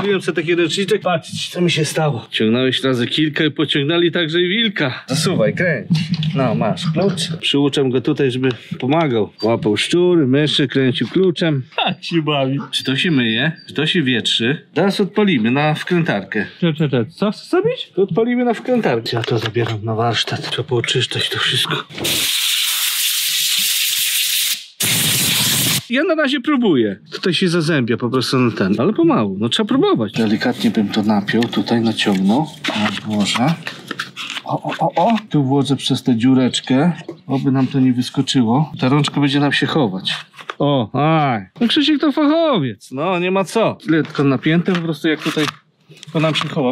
Zrobiłem sobie taki ręczniczek. Patrzcie, co mi się stało. Ciągnąłeś razy kilka i pociągnęli także i wilka. Zasuwaj, kręć. No, masz klucz. Przyuczam go tutaj, żeby pomagał. Łapał szczury, myszy, kręcił kluczem. Tak się bawi. Czy to się myje? Czy to się wietrzy? Teraz odpalimy na wkrętarkę. Co chcesz zrobić? To odpalimy na wkrętarkę. Ja to zabieram na warsztat. Trzeba pooczyszczać to wszystko. Ja na razie próbuję. Tutaj się zazębia po prostu na ten, ale pomału. No trzeba próbować. Delikatnie bym to napiął, tutaj naciągnął. O, włożę. O. Tu włożę przez tę dziureczkę. Oby nam to nie wyskoczyło. Ta rączka będzie nam się chować. No Krzysiek to fachowiec. No, nie ma co. Tyle tylko napięte, po prostu jak tutaj to nam się chowa.